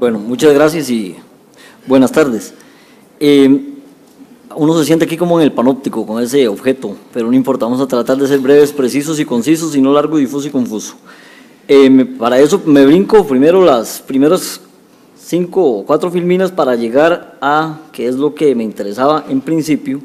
Bueno, muchas gracias y buenas tardes. Uno se siente aquí como en el panóptico con ese objeto, pero no importa, vamos a tratar de ser breves, precisos y concisos y no largo, difuso y confuso. Para eso me brinco primero las primeras 5 o 4 filminas para llegar a, que es lo que me interesaba en principio,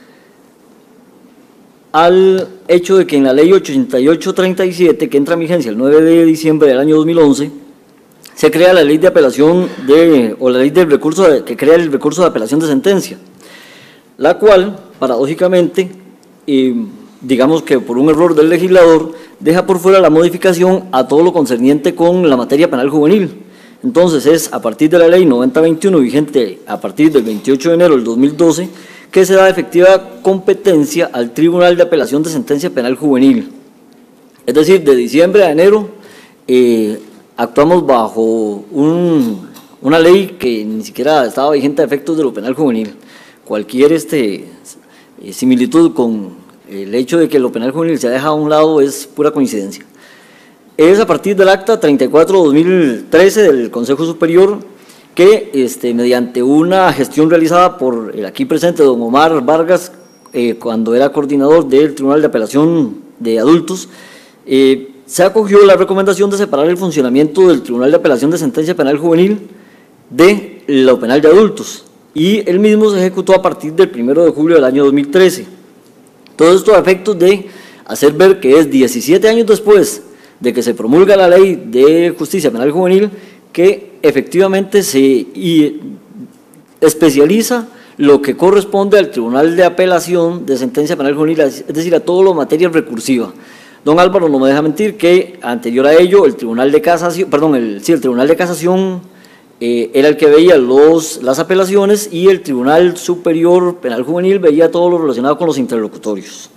al hecho de que en la ley 8837, que entra en vigencia el 9 de diciembre del año 2011, se crea la ley de apelación o la ley del recurso que crea el recurso de apelación de sentencia, la cual, paradójicamente, digamos que por un error del legislador, deja por fuera la modificación a todo lo concerniente con la materia penal juvenil. Entonces es a partir de la ley 9021, vigente a partir del 28 de enero del 2012, que se da efectiva competencia al Tribunal de Apelación de Sentencia Penal Juvenil. Es decir, de diciembre a enero actuamos bajo una ley que ni siquiera estaba vigente a efectos de lo penal juvenil. Cualquier similitud con el hecho de que lo penal juvenil se deja a un lado es pura coincidencia. Es a partir del acta 34/2013 del Consejo Superior que mediante una gestión realizada por el aquí presente don Omar Vargas, cuando era coordinador del Tribunal de Apelación de Adultos, se acogió la recomendación de separar el funcionamiento del Tribunal de Apelación de Sentencia Penal Juvenil de lo penal de adultos, y el mismo se ejecutó a partir del 1 de julio del año 2013. Todo esto a efectos de hacer ver que es 17 años después de que se promulga la Ley de Justicia Penal Juvenil que efectivamente se especializa lo que corresponde al Tribunal de Apelación de Sentencia Penal Juvenil, es decir, a todo lo materia recursiva. Don Álvaro no me deja mentir que anterior a ello el Tribunal de Casación, el Tribunal de Casación era el que veía las apelaciones y el Tribunal Superior Penal Juvenil veía todo lo relacionado con los interlocutorios.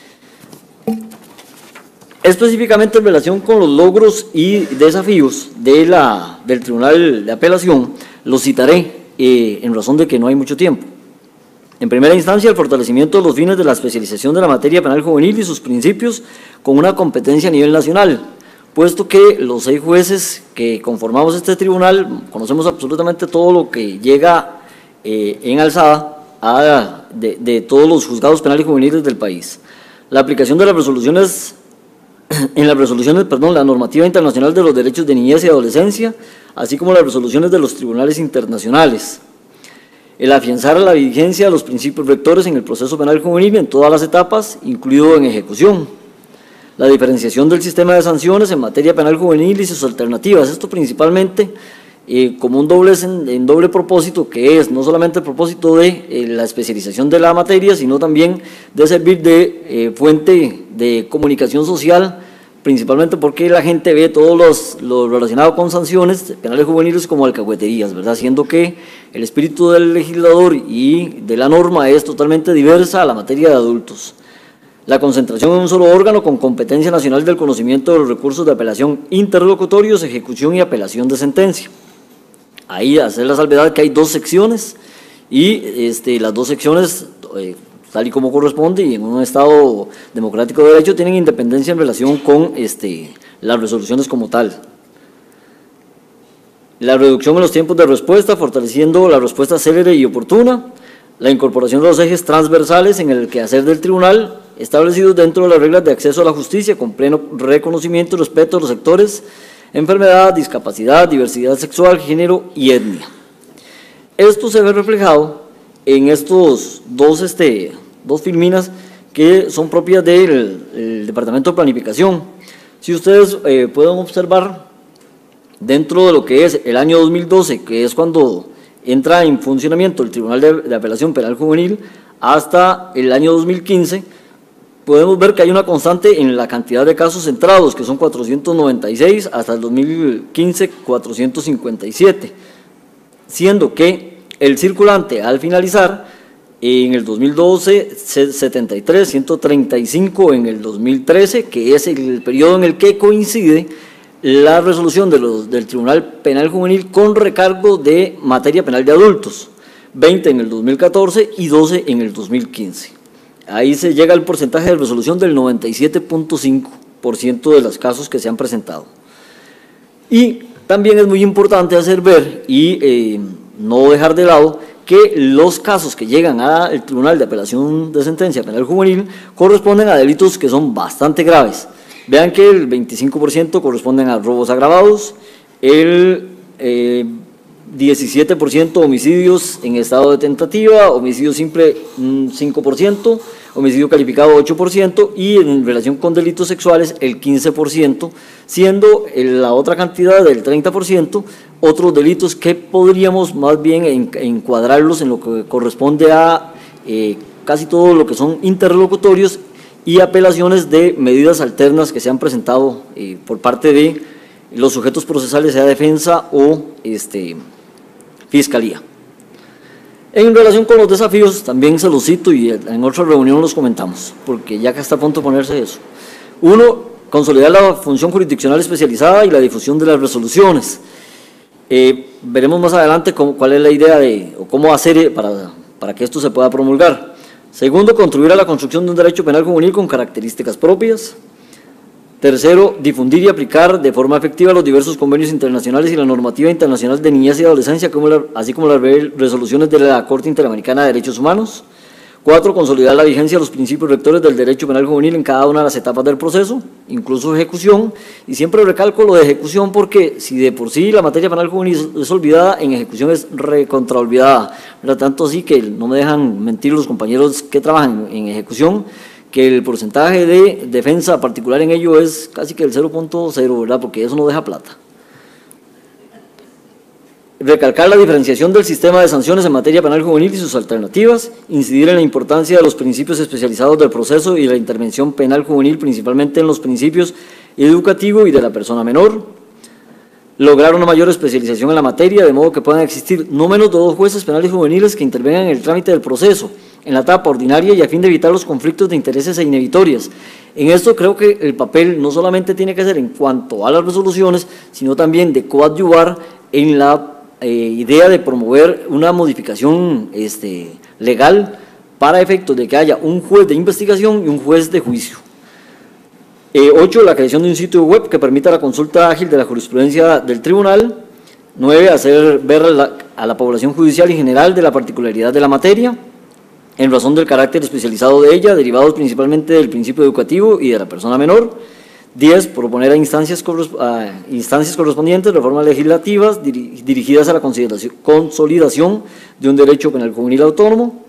Específicamente en relación con los logros y desafíos del Tribunal de Apelación, los citaré en razón de que no hay mucho tiempo. En primera instancia, el fortalecimiento de los fines de la especialización de la materia penal juvenil y sus principios con una competencia a nivel nacional, puesto que los 6 jueces que conformamos este tribunal conocemos absolutamente todo lo que llega en alzada de todos los juzgados penales juveniles del país. La aplicación de las resoluciones la normativa internacional de los derechos de niñez y adolescencia, así como las resoluciones de los tribunales internacionales. El afianzar la vigencia de los principios rectores en el proceso penal juvenil en todas las etapas, incluido en ejecución. La diferenciación del sistema de sanciones en materia penal juvenil y sus alternativas, esto principalmente como un doble propósito, que es no solamente el propósito de la especialización de la materia, sino también de servir de fuente de comunicación social, principalmente porque la gente ve todo lo relacionado con sanciones penales juveniles como alcahueterías, ¿verdad? Siendo que el espíritu del legislador y de la norma es totalmente diversa a la materia de adultos. La concentración en un solo órgano con competencia nacional del conocimiento de los recursos de apelación interlocutorios, ejecución y apelación de sentencia. Ahí hacer la salvedad que hay 2 secciones y las 2 secciones, tal y como corresponde y en un Estado democrático de derecho, tienen independencia en relación con las resoluciones como tal. La reducción en los tiempos de respuesta, fortaleciendo la respuesta célere y oportuna. La incorporación de los ejes transversales en el quehacer del tribunal, establecidos dentro de las reglas de acceso a la justicia, con pleno reconocimiento y respeto a los sectores enfermedad, discapacidad, diversidad sexual, género y etnia. Esto se ve reflejado en estos dos filminas que son propias del Departamento de Planificación. Si ustedes pueden observar, dentro de lo que es el año 2012, que es cuando entra en funcionamiento el Tribunal de Apelación Penal Juvenil, hasta el año 2015, podemos ver que hay una constante en la cantidad de casos centrados, que son 496, hasta el 2015 457, siendo que el circulante al finalizar en el 2012 73, 135 en el 2013, que es el periodo en el que coincide la resolución del Tribunal Penal Juvenil con recargo de materia penal de adultos, 20 en el 2014 y 12 en el 2015. Ahí se llega al porcentaje de resolución del 97.5% de los casos que se han presentado. Y También es muy importante hacer ver y no dejar de lado que los casos que llegan al Tribunal de Apelación de Sentencia Penal Juvenil corresponden a delitos que son bastante graves. Vean que el 25% corresponden a robos agravados, el 17% homicidios en estado de tentativa, homicidio simple 5%, homicidio calificado 8% y en relación con delitos sexuales el 15%, siendo la otra cantidad del 30% otros delitos que podríamos más bien encuadrarlos en lo que corresponde a casi todo lo que son interlocutorios y apelaciones de medidas alternas que se han presentado por parte de los sujetos procesales, sea defensa o fiscalía. En relación con los desafíos, también se los cito y en otra reunión los comentamos, porque ya que está a punto de ponerse eso. Uno, consolidar la función jurisdiccional especializada y la difusión de las resoluciones. Veremos más adelante cuál es la idea o cómo hacer para que esto se pueda promulgar. Segundo, contribuir a la construcción de un derecho penal juvenil con características propias. Tercero, difundir y aplicar de forma efectiva los diversos convenios internacionales y la normativa internacional de niñez y adolescencia, así como las resoluciones de la Corte Interamericana de Derechos Humanos. Cuatro, consolidar la vigencia de los principios rectores del derecho penal juvenil en cada una de las etapas del proceso, incluso ejecución, y siempre recalco lo de ejecución porque si de por sí la materia penal juvenil es olvidada, en ejecución es recontraolvidada, tanto así que no me dejan mentir los compañeros que trabajan en ejecución, que el porcentaje de defensa particular en ello es casi que el 0.0, ¿verdad? Porque eso no deja plata. Recalcar la diferenciación del sistema de sanciones en materia penal juvenil y sus alternativas, incidir en la importancia de los principios especializados del proceso y la intervención penal juvenil, principalmente en los principios educativo y de la persona menor, lograr una mayor especialización en la materia, de modo que puedan existir no menos de 2 jueces penales juveniles que intervengan en el trámite del proceso, en la etapa ordinaria y a fin de evitar los conflictos de intereses e inhibitorias. En esto creo que el papel no solamente tiene que ser en cuanto a las resoluciones, sino también de coadyuvar en la idea de promover una modificación legal para efectos de que haya un juez de investigación y un juez de juicio. 8. La creación de un sitio web que permita la consulta ágil de la jurisprudencia del tribunal. 9. Hacer ver a la población judicial en general de la particularidad de la materia, en razón del carácter especializado de ella, derivados principalmente del principio educativo y de la persona menor. 10. Proponer a instancias correspondientes reformas legislativas dirigidas a la consolidación de un derecho penal juvenil autónomo.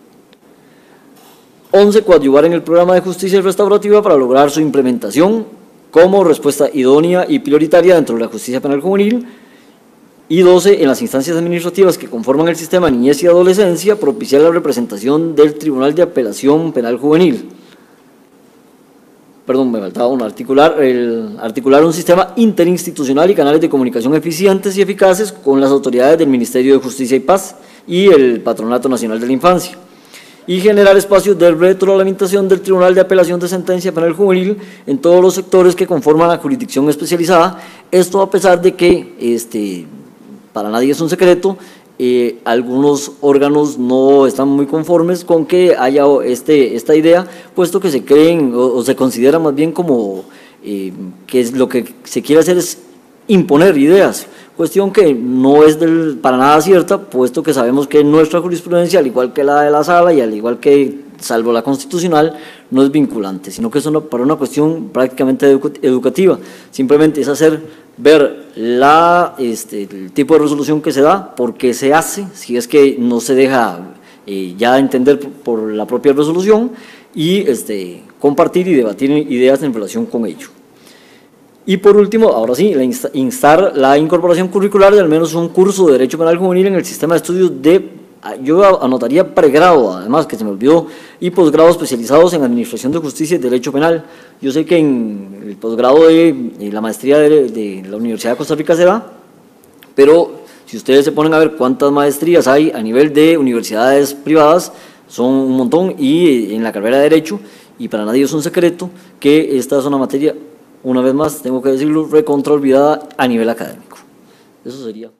11. Coadyuvar en el programa de justicia restaurativa para lograr su implementación como respuesta idónea y prioritaria dentro de la justicia penal juvenil. Y 12. En las instancias administrativas que conforman el sistema de niñez y adolescencia, propiciar la representación del Tribunal de Apelación Penal Juvenil. Perdón, me faltaba uno, articular un sistema interinstitucional y canales de comunicación eficientes y eficaces con las autoridades del Ministerio de Justicia y Paz y el Patronato Nacional de la Infancia, y generar espacios de retroalimentación del Tribunal de Apelación de Sentencia Penal Juvenil en todos los sectores que conforman la jurisdicción especializada. Esto a pesar de que, para nadie es un secreto, algunos órganos no están muy conformes con que haya esta idea, puesto que se creen o se considera más bien como que lo que se quiere hacer es imponer ideas, cuestión que no es para nada cierta, puesto que sabemos que nuestra jurisprudencia, al igual que la de la Sala y al igual que, salvo la constitucional, no es vinculante, sino que es para una cuestión prácticamente educativa. Simplemente es hacer ver el tipo de resolución que se da, por qué se hace, si es que no se deja ya entender por la propia resolución, y compartir y debatir ideas en relación con ello. Y por último, ahora sí, instar la incorporación curricular de al menos un curso de Derecho Penal Juvenil en el sistema de estudios yo anotaría pregrado, además, que se me olvidó, y posgrado especializados en Administración de Justicia y Derecho Penal. Yo sé que en el posgrado de la maestría de la Universidad de Costa Rica se da, pero si ustedes se ponen a ver cuántas maestrías hay a nivel de universidades privadas, son un montón, y en la carrera de Derecho, y para nadie es un secreto, que esta es una materia, una vez más, tengo que decirlo, recontra olvidada a nivel académico. Eso sería.